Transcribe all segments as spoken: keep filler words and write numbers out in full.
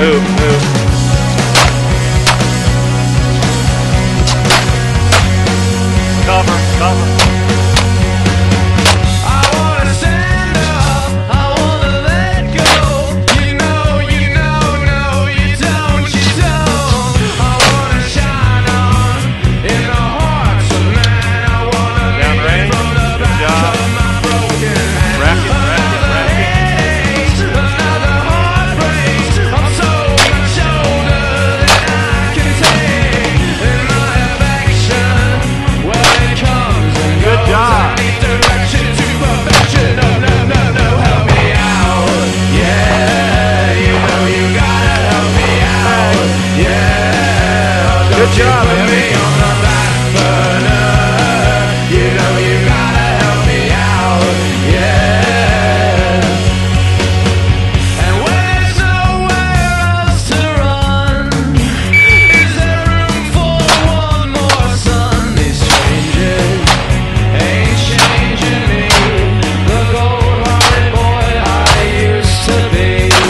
Move, move. Cover, cover. I wanna stand up, I wanna let go. You know, you know, no, you don't, you don't. I wanna shine on in the hearts of men. I wanna Down lead range. from the Good back job. of my broken hand. Rack it, rack it, Another rack it. headache, another heartbreak. I'm so much older than I can take. In my affection, well, it comes and Good goes. job. I need direction to perfection. No, no, no, no, help me out. Yeah, you know you gotta help me out. Yeah, don't Good you job, put Evan. me on the back burner. You know you gotta help me out. Yeah. And when there's nowhere else to run, is there room for one more sun? These strangers ain't changing me, the cold-hearted boy I used to be.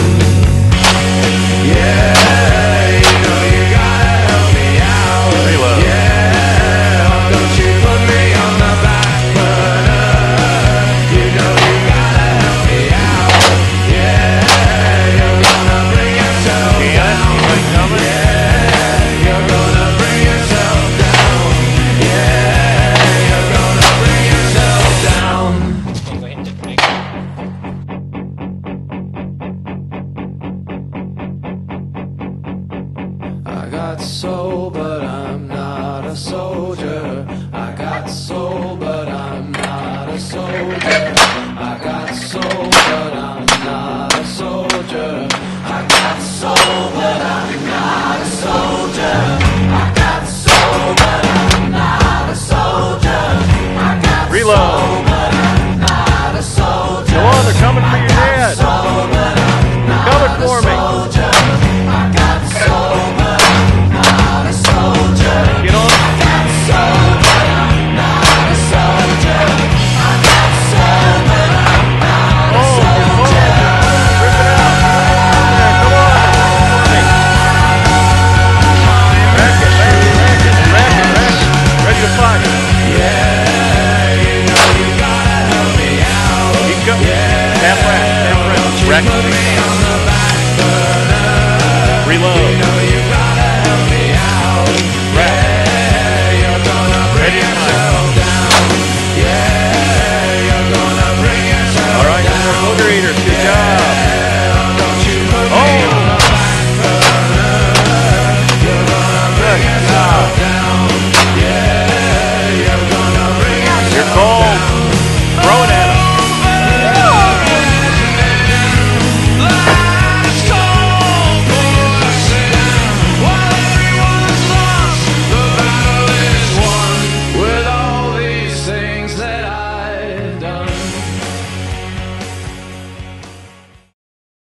Yeah, you know you gotta help me out. Reload. Yeah, don't you put me on the back burner. You know you gotta help me out. Yeah, you're gonna bring yourself Can, down. anybody coming? Yeah, you're gonna bring yourself down. Yeah, you're gonna bring yourself down. I got soul, but I'm not a soldier. I got soul, but I'm not a soldier. I got soul.